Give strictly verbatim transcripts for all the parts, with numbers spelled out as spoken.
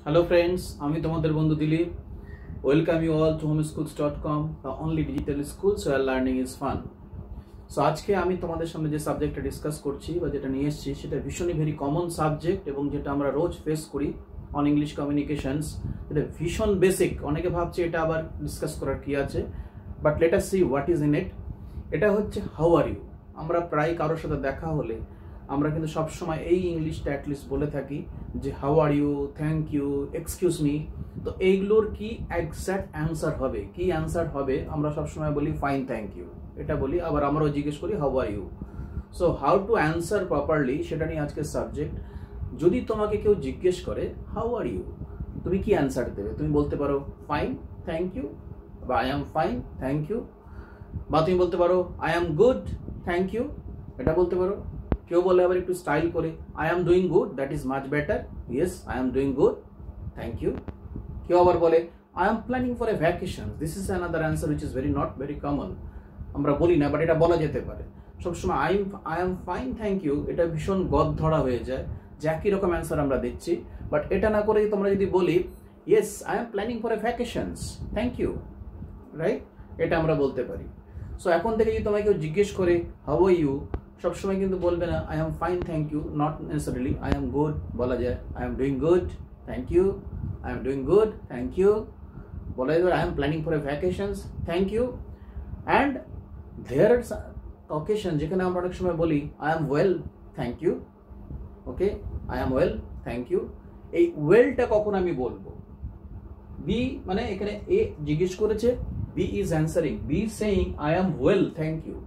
Hello friends, আমি তোমাদের বন্ধু Dilip. Welcome you all to homeschools dot com, the only digital school where learning is fun. So আজকে আমি তোমাদের সামনে যে সাবজেক্টটা ডিসকাস করছি বা যেটা নিয়ে এসেছি সেটা ভীষণই ভেরি কমন সাবজেক্ট এবং যেটা আমরা রোজ ফেস করি অন ইংলিশ কমিউনিকেশনস। এটা ভীষণ বেসিক, অনেকে ভাবছে এটা আবার ডিসকাস করার কি আছে, but let us see what is in it. এটা হচ্ছে হাউ আর ইউ। আমরা প্রায় কারোর সাথে দেখা হলে আমরা কিন্তু সবসময় এই ইংলিশটা অ্যাটলিস্ট বলে থাকি যে how are you, thank you, excuse me. তো এইগুলোর কি এক্স্যাক্ট অ্যান্সার হবে, কি অ্যান্সার হবে, আমরা সবসময় বলি ফাইন থ্যাংক ইউ, এটা বলি। আবার আমরাও জিজ্ঞেস করি how are you. So how to answer properly সেটা নিয়ে আজকের সাবজেক্ট। যদি তোমাকে কেউ জিজ্ঞেস করে হাউ আর ইউ, তুমি কি অ্যান্সার দেবে? তুমি বলতে পারো ফাইন থ্যাংক ইউ, বা I am fine thank you, বা তুমি বলতে পারো I am good thank you, এটা বলতে পারো। কেউ বলে আবার একটু স্টাইল করে I am doing good, that is much better, yes I am doing good thank you. কেউ আবার বলে I am planning for a vacation, this is another answer which is very not very common. আমরা বলি না, but এটা বলা যেতে পারে। সবসময় I I am fine thank you, এটা ভীষণ গদ ধরা হয়ে যায় যে একই রকম অ্যান্সার আমরা দিচ্ছি। বাট এটা না করে তোমরা যদি বলি yes I am planning for a vacations thank you, right, এটা আমরা বলতে পারি। সো এখন থেকে যদি তোমাকে কেউ জিজ্ঞেস করে হাউ আর ইউ, সবসময় কিন্তু বলবে না I am fine thank you, not necessarily I am good বলা যায়, I am doing good thank you, I am doing good thank you বলা যায়, I am planning for a vacations thank you. And there are occasion যেখানে আমরা অনেক সময় বলি I am well thank you, okay, I am well thank you. এই ওয়েলটা কখন আমি বলবো? বি মানে এখানে এ জিজ্ঞেস করেছে, B is answering, B saying I am well thank you.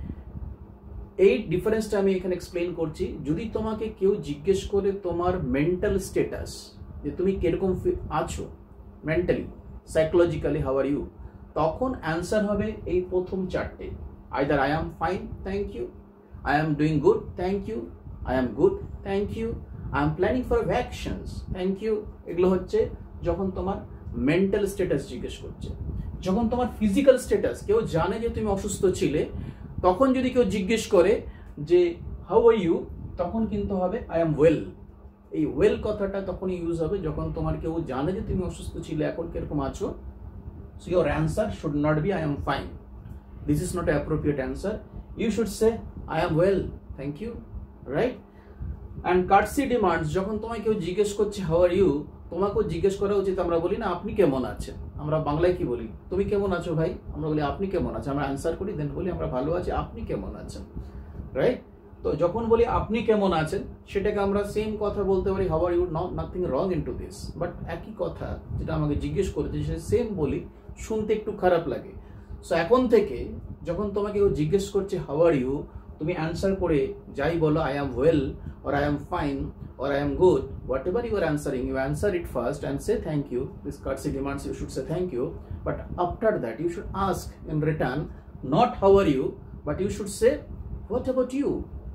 এই ডিফারেন্সটা আমি এখানে এক্সপ্লেন করছি। যদি তোমাকে কেউ জিজ্ঞেস করে তোমার মেন্টাল স্ট্যাটাস, যে তুমি কিরকম আছো mentally, psychologically how are you, তখন অ্যান্সার হবে এই প্রথম চারটে। Either I am fine thank you, I am doing good thank you, I am good thank you, I am planning for vacations thank you. এগুলো হচ্ছে যখন তোমার মেন্টাল স্ট্যাটাস জিজ্ঞেস করছে। যখন তোমার ফিজিক্যাল স্ট্যাটাস, কেউ জানে যে তুমি অসুস্থ ছিলে, তখন যদি কেউ জিজ্ঞেস করে যে হাউ আর ইউ, তখন কিন্তু হবে আই এম ওয়েল। এই ওয়েল কথাটা তখনই ইউজ হবে যখন তোমার কেউ জানে যে তুমি অসুস্থ ছিলে, এখন কিরকম আছো। So your answer should not be I am fine, this is not appropriate answer. You should say I am well thank you, right. And courtesy demands, যখন তোমায় কেউ জিজ্ঞেস করছে হাউ আর ইউ, তোমাকেও জিজ্ঞেস করা উচিত। আমরা বলি না আপনি কেমন আছেন, আমরা বাংলায় কি বলি, তুমি কেমন আছো ভাই, আমরা বলি আপনি কেমন আছেন, আমরা অ্যান্সার করি, দেন বলি আমরা ভালো আছি, আপনি কেমন আছেন, রাইট। তো যখন বলি আপনি কেমন আছেন, সেটাকে আমরা সেম কথা বলতে পারি how are you, not nothing wrong in to this, but একই কথা যেটা আমাকে জিজ্ঞেস করেছে সেটা সেম বলি, শুনতে একটু খারাপ লাগে। সো এখন থেকে যখন তোমাকে কেউ জিজ্ঞেস করছে হাউ আর ইউ, তুমি অ্যান্সার করে যাই বলো I am well or I am fine or I am good, whatever you are answering, you answer it first and say thank you. This courtesy demands you should say thank you, but after that you should ask in return not how are you, but you should say what about you.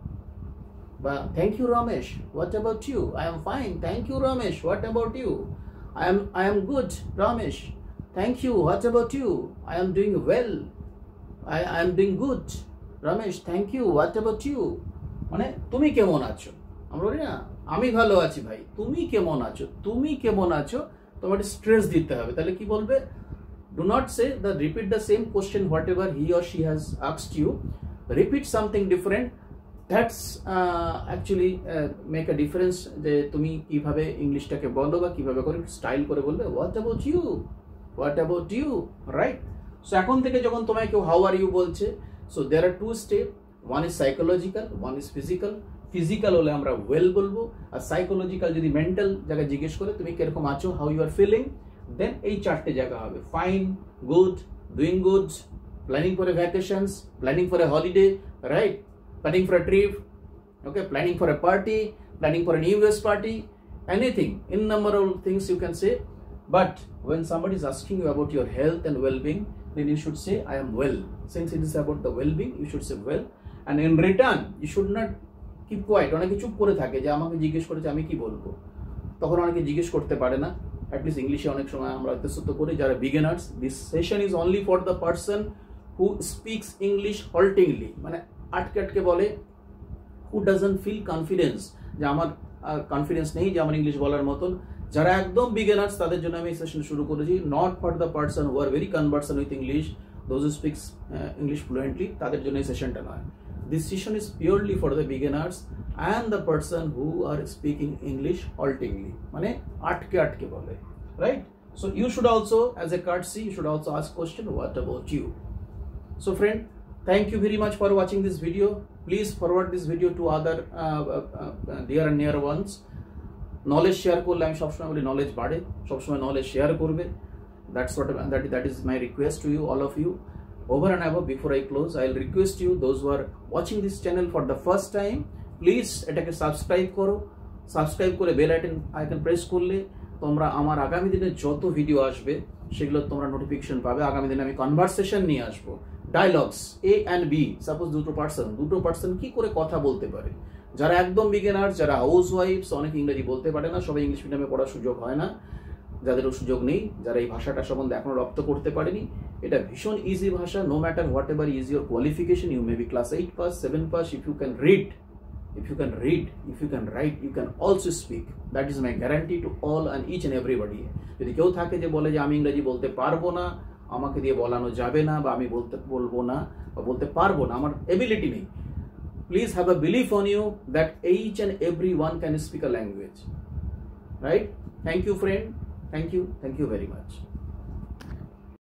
But thank you Ramesh, what about you? I am fine, thank you Ramesh, what about you? I am I am good Ramesh, thank you, what about you? I am doing well, I, I am doing good Ramesh, thank you, what about you? মানে তুমি কেমন আছো, আমরা বলি না আমি ভালো আছি ভাই, তুমি কেমন আছো, তুমি কেমন আছো, তোমাকে স্ট্রেস দিতে হবে। তাহলে কি বলবে? Do not say the repeat the same question whatever he or she has asked you, repeat something different. That's actually make a difference, যে তুমি কিভাবে ইংলিশটাকে বলো বা কিভাবে করে স্টাইল করে বলবে what about you, what about you, right. So এখন থেকে যখন তোমায় কেউ হাউ আর ইউ বলছে, so there are two step, one is psychological, one is physical. Physical হলে আমরা ওয়েল বলবো, আর সাইকোলজিক্যাল যদি মেন্টাল জায়গায় জিজ্ঞেস করে তুমি কিরকম আছো, how you are feeling, then এই চারটে জায়গা হবে fine, good, doing good, planning for a vacations, planning for a holiday, right, planning for a trip, okay, planning for a party, planning for a new years party, anything, innumerable things you can say. But when somebody is asking you about your health and well-being, then you should say I am well. Since it is about the well-being, you should say well. And in return you should not keep quiet. অনেকে চুপ করে থাকে যে আমাকে জিজ্ঞেস করেছে আমি কি বলবো, তখন অনেকে জিজ্ঞেস করতে পারে না। অ্যাটলিস্ট ইংলিশে অনেক সময় আমরা অত্যন্ত করি যারা beginners. This session is only for the person who speaks English haltingly, মানে আটকে আটকে বলে, হু ডাজন্ট ফিল কনফিডেন্স, যে আমার কনফিডেন্স নেই যে আমার ইংলিশ বলার মতন, যারা একদম বিগিনার্স তাদের জন্য আমি এই সেশন শুরু করেছি, not for the person who are very conversant with English, those who speaks English fluently, তাদের জন্য এই সেশনটা নয়। This session is purely for the beginners and the person who are speaking English haltingly, মানে আটকে আটকে বলে, right? So you should also, as a courtesy, you should also ask question, what about you? So friend, thank you very much for watching this video. Please forward this video to other uh, uh, uh, dear and near ones. Knowledge share করলে আমি সবসময় বলি knowledge বাড়ে, সবসময় knowledge share করবে। That's what that that is my request to you, all of you. Over and above, before I close, I'll request you, those who are watching this channel for the first time, please এটাকে subscribe করো। Subscribe করে bell icon icon press করলে তোমরা আমার আগামী দিনে যত video আসবে সেগুলো তোমরা নোটিফিকেশন পাবে। আগামী দিনে আমি কনভারসেশন নিয়ে আসবো, dialogues A and B. Suppose দুটো পার্সন দুটো পার্সন কি করে কথা বলতে পারে, যারা একদম বিগিনার, যারা হাউস ওয়াইফস, অনেক ইংরেজি বলতে পারে না, সবাই ইংলিশ মিডিয়ামে পড়ার সুযোগ হয় না, যাদেরও সুযোগ নেই, যারা এই ভাষাটা সম্বন্ধে এখনো রপ্ত করতে পারেনি, এটা ভীষণ ইজি ভাষা। No matter whatever is your qualification, you may be class eight pass, seven pass, if you can read, if you can read, if you can write, you can also speak. That is my guarantee to all and each and everybody. যদি কেউ থাকে যে বলে যে আমি ইংরেজি বলতে পারবো না, আমাকে দিয়ে বলানো যাবে না, বা আমি বলতে বলবো না বা বলতে পারবো না, আমার এবিলিটি নেই, please have a belief on you that each and every one can speak a language, right? Thank you friend, thank you, thank you very much.